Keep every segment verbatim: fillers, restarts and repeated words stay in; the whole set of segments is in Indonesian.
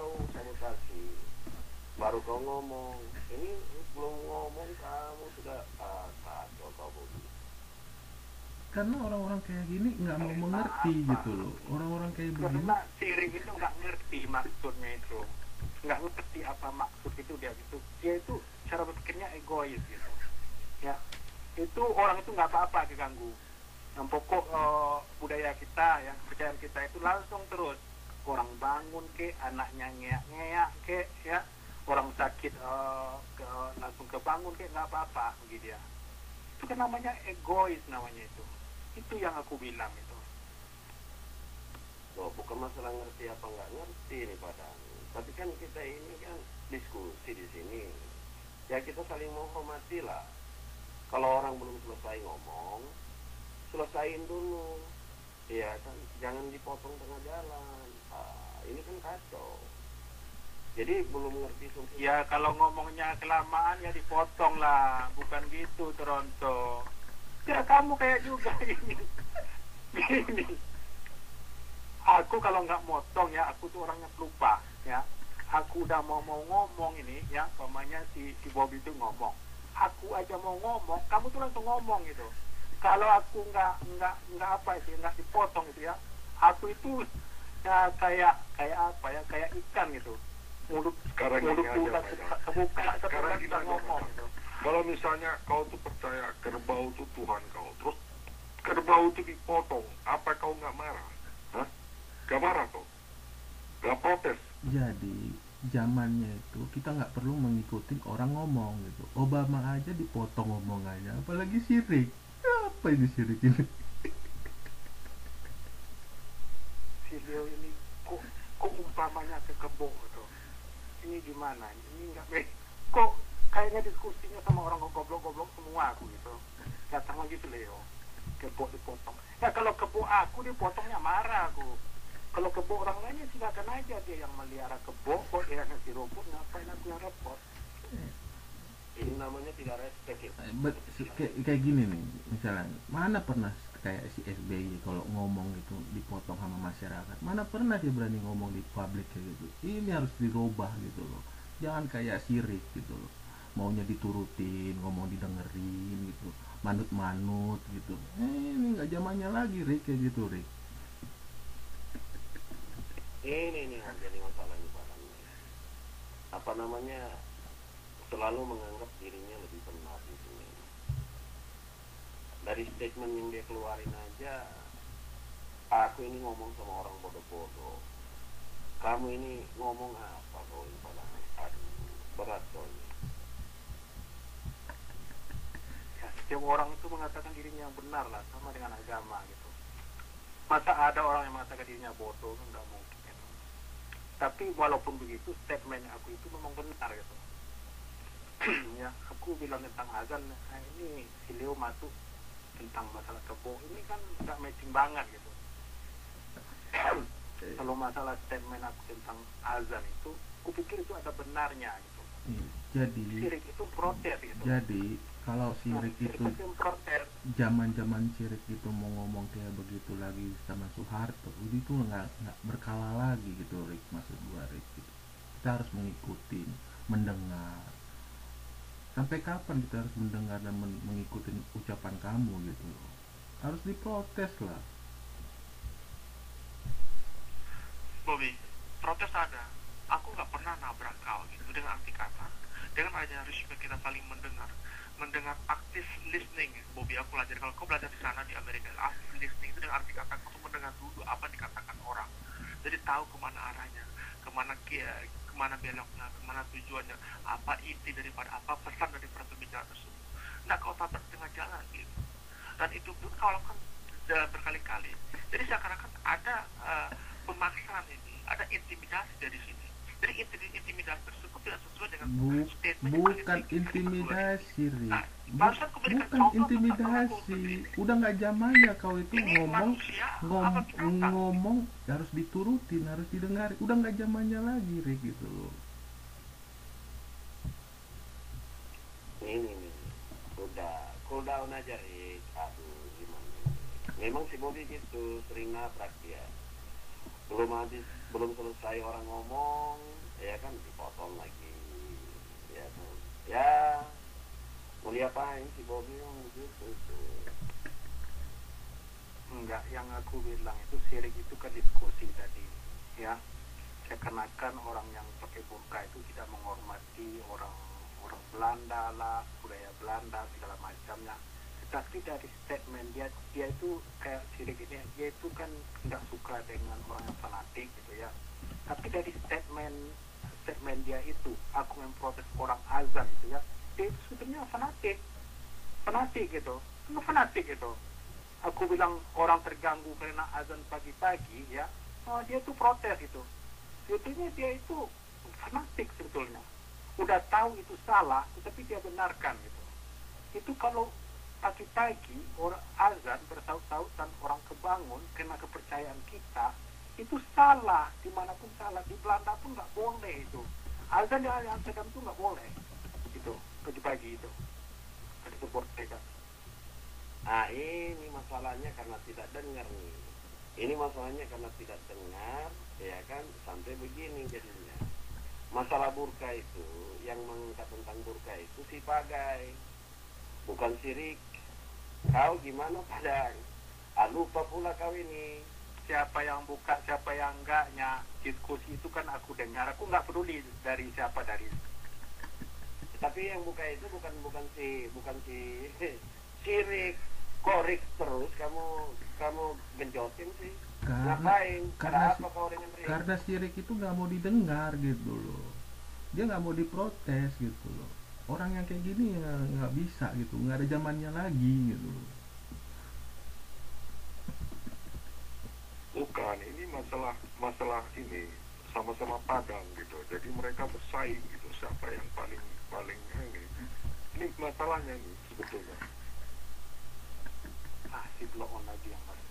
kau sabotasi, baru kau ngomong. Ini belum ngomong kamu sudah ah, kacau kau Bobby. Karena orang-orang kayak gini nggak mau Karena mengerti apa? gitu loh, orang-orang kayak begini. Karena Siri itu nggak ngerti maksudnya itu, nggak ngerti apa maksud itu dia gitu. Dia itu cara berpikirnya egois gitu. Ya, itu orang itu nggak apa-apa diganggu. Yang pokok eh, budaya kita, yang kepercayaan kita itu langsung terus. Orang bangun ke, anaknya ngeyak-ngeyak ke, ya. Orang sakit eh, ke, langsung kebangun ke, nggak apa-apa bagi dia. Itu kan namanya egois namanya itu. Itu yang aku bilang itu. Loh, bukan masalah ngerti apa nggak ngerti nih Padang. Tapi kan kita ini kan diskusi di sini. Ya kita saling menghormati lah. Kalau orang belum selesai ngomong, selesain dulu. Iya kan, jangan dipotong tengah jalan. Ah, ini kan kacau. Jadi belum ngerti sumber. Ya kalau ngomongnya kelamaan ya dipotong lah, bukan gitu Toronto. Ya kamu kayak juga ini. Gini. Aku kalau nggak motong ya, aku tuh orangnya pelupa ya. Aku udah mau mau ngomong ini ya, pamannya si si Bobby itu ngomong. Aku aja mau ngomong, kamu tuh langsung ngomong gitu. Kalau aku nggak nggak nggak apa sih, nggak dipotong gitu ya, aku itu ya kayak kayak apa ya, kayak ikan gitu. Mulut Sekarang mulut gini buka aja, kebuka Pak. kebuka Sekarang setelah gini kita aja, ngomong Pak. gitu. Kalau misalnya kau tuh percaya kerbau itu Tuhan kau, terus kerbau itu dipotong, apa kau nggak marah? Hah? Gak marah kau? Gak protes? Jadi zamannya itu kita nggak perlu mengikuti orang ngomong gitu. Obama aja dipotong omongannya, apalagi sirik. Apa ini sirik ini? Si Leo ini kok kok umpamanya ke kebo gitu. Ini gimana? Ini nggak baik. Kok kayaknya diskusinya sama orang goblok-goblok semua aku gitu. Datang lagi si Leo, kebo dipotong. Ya kalau kebo aku dipotongnya marah aku. Kalau kebo orang lainnya silakan aja, dia yang melihara kebo, kok dia ngasih rumput, ngapain aku yang repot? Ini namanya tidak respect ya. Eh, bet- se- kayak, kayak gini nih, misalnya mana pernah kayak si S B Y kalau ngomong gitu dipotong sama masyarakat, mana pernah dia berani ngomong di publik kayak gitu. Ini harus dirubah gitu loh, jangan kayak sirik gitu loh, maunya diturutin, ngomong didengerin gitu, manut-manut gitu. Eh, ini nggak zamannya lagi Rick, kayak gitu Rick. Ini nih yang jadi masalah nih Pak. Apa namanya, selalu menganggap dirinya lebih benar di sini. Dari statement yang dia keluarin aja, aku ini ngomong sama orang bodoh-bodoh. Kamu ini ngomong apa kau ini Padang? Aduh, berat coy. Ya, setiap orang itu mengatakan dirinya yang benar lah, sama dengan agama gitu. Masa ada orang yang mengatakan dirinya bodoh, kan nggak mungkin. Gitu. Tapi walaupun begitu, statement aku itu memang benar gitu. Ya, aku bilang tentang azan, nah ini si Leo masuk tentang masalah kebo, ini kan nggak matching banget gitu. Kalau masalah statement aku tentang azan itu, aku pikir itu ada benarnya gitu. Iya, jadi Sirik itu protes gitu. jadi kalau Nah, sirik sirik itu itu protes. zaman-zaman sirik itu mau ngomong kayak begitu lagi sama Soeharto, ini tuh nggak nggak berkala lagi gitu Rick, maksud gua Rick gitu. Kita harus mengikuti, mendengar. Sampai kapan kita harus mendengar dan men- mengikuti ucapan kamu gitu loh? Harus diprotes lah. Bobby, protes ada. Aku nggak pernah nabrak kau gitu dengan arti kata. Dengan adanya respect kita saling mendengar, mendengar aktif listening. Bobby, aku belajar kalau kau belajar di sana di Amerika, aktif listening itu dengan arti kata kau tuh mendengar dulu apa yang dikatakan orang. Jadi tahu kemana arahnya, kemana kia, kemana beloknya, kemana tujuannya, apa inti daripada apa pesan daripada pembicaraan tersebut. Nah, kau tabrak di tengah jalan gitu. Dan itu pun kau lakukan uh, berkali-kali. Jadi seakan-akan ada uh, pemaksaan ini, ada intimidasi dari sini. Jadi inti- intimidasi tersebut tidak sesuai dengan Bu- statement yang bukan paling tinggi. intimidasi Rick. Nah, Bu- barusan aku berikan bukan contoh tentang intimidasi, perlakuan seperti ini. udah nggak zamannya kau itu Ini ngomong manusia ngom, apa binatang? ngomong harus diturutin, harus didengar. Udah nggak zamannya lagi Rick gitu loh. Ini nih, udah cool down aja Rick. Aduh, gimana? Memang si Bobby gitu, sering nabrak dia. Belum habis, belum selesai orang ngomong, kan dipotong lagi, ya kan. Ya mau diapain si Bobby yang begitu tuh. Enggak, yang aku bilang itu syirik itu kan diskusi tadi, ya. Seakan-akan orang yang pakai burka itu tidak menghormati orang orang Belanda lah, budaya Belanda segala macamnya. Tetapi dari statement dia, dia itu kayak syirik ini, dia itu kan tidak suka dengan orang yang fanatik gitu ya. Tapi dari statement statement dia itu, aku memprotes orang azan gitu ya, dia itu sebetulnya fanatik, fanatik gitu, nggak fanatik gitu. Aku bilang orang terganggu karena azan pagi-pagi ya, oh, dia itu protes itu. Sebetulnya dia itu fanatik sebetulnya. Udah tahu itu salah, tetapi dia benarkan gitu. Itu kalau pagi-pagi orang azan bersaut-sautan orang kebangun karena kepercayaan kita, itu salah, dimanapun salah. Di Belanda pun nggak boleh itu. Azan di Amsterdam itu nggak boleh. Itu pagi-pagi itu. Ada sebuah mereka. Nah ini masalahnya karena tidak dengar nih. Ini masalahnya karena tidak dengar, ya kan, sampai begini jadinya. Masalah burka itu, yang mengangkat tentang burka itu si Pagai, bukan sirik. Kau gimana Padang? Ah, lupa pula kau ini. Siapa yang buka, siapa yang enggaknya, diskusi itu kan aku dengar. Aku nggak peduli dari siapa dari. Tapi yang buka itu bukan bukan si bukan si sirik. Korik terus kamu kamu genjotin sih. Karena, Ngapain? karena, Ada apa kau dengan Rik? karena syirik itu nggak mau didengar gitu loh, dia nggak mau diprotes gitu loh. Orang yang kayak gini ya nggak bisa gitu, nggak ada zamannya lagi gitu loh. Bukan, ini masalah masalah ini sama-sama Padang gitu. Jadi mereka bersaing gitu, siapa yang paling paling ini. Ini masalahnya nih sebetulnya. Ah, si blow on lagi yang masuk.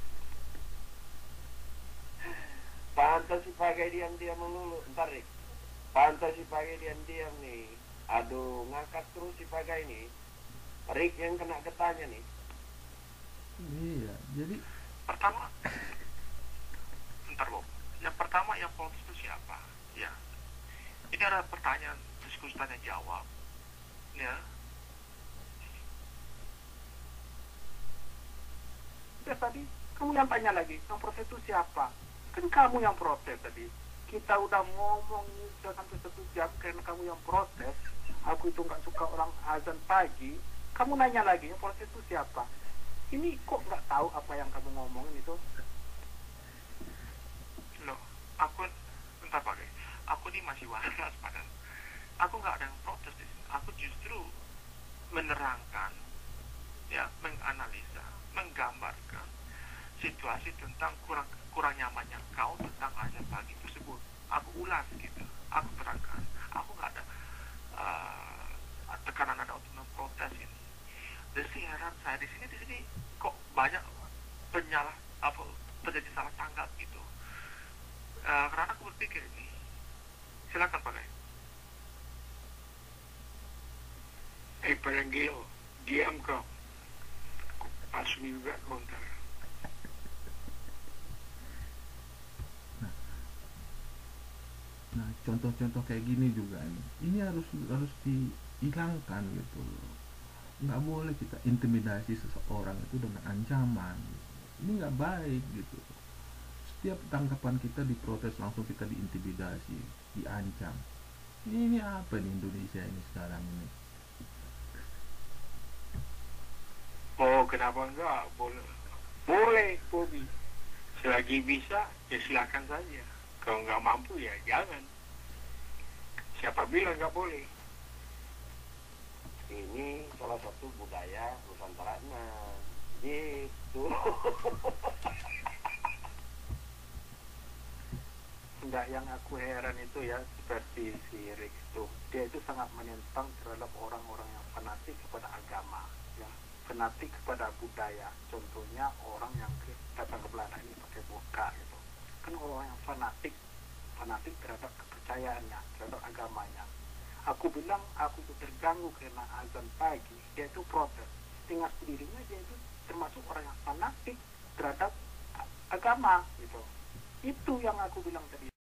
Pantas si Pagai diam-diam melulu. Ntar Rik, pantas si Pagai diam-diam nih. Aduh, ngangkat terus si Pagai nih. Rik yang kena getahnya nih. Iya, jadi Pertama, bentar Bob. Yang pertama yang protes itu siapa? Ya, ini ada pertanyaan diskusi tanya jawab. Ya, Ya tadi kamu yang tanya lagi, yang protes itu siapa? Kan kamu yang protes tadi. Kita udah ngomong ini sudah sampai satu jam karena kamu yang protes. Aku itu nggak suka orang azan pagi. Kamu nanya lagi, yang protes itu siapa? Ini kok nggak tahu apa yang kamu ngomongin itu? loh, aku bentar Pak. Aku ini masih waras pada. Aku nggak ada yang protes di sini. Aku justru menerangkan, ya, menganalisa, menggambarkan situasi tentang kurang kurang nyamannya kau tentang azan pagi tersebut. Aku ulas gitu, aku terangkan. Aku nggak ada uh, tekanan ada untuk memprotes ini. Jadi heran saya di sini di sini kok banyak penyalah apa terjadi salah tanggap gitu. Uh, karena aku berpikir ini, silakan Pak. Eh Perenggil, diam kau. Pas juga komentar. nah contoh-contoh kayak gini juga nih, ini harus harus dihilangkan gitu loh. Nggak boleh kita intimidasi seseorang itu dengan ancaman gitu. Ini nggak baik gitu. Setiap tangkapan kita diprotes langsung kita diintimidasi, diancam. Ini apa nih Indonesia ini sekarang ini? Oh, kenapa enggak? Boleh. Boleh, Bobby. Selagi bisa, ya silakan saja. Kalau nggak mampu, ya jangan. Siapa bilang nggak boleh? Ini salah satu budaya Nusantara gitu. Enggak, yang aku heran itu ya seperti si Rick itu, dia itu sangat menentang terhadap orang-orang yang fanatik kepada agama, ya, fanatik kepada budaya. Contohnya orang yang ke- datang ke Belanda ini pakai burka gitu. Kan orang yang fanatik, fanatik terhadap kepercayaannya, terhadap agamanya. Aku bilang aku itu terganggu karena azan pagi, dia itu protes. Dengan sendirinya dia itu termasuk orang yang fanatik terhadap a- agama gitu. Itu yang aku bilang tadi.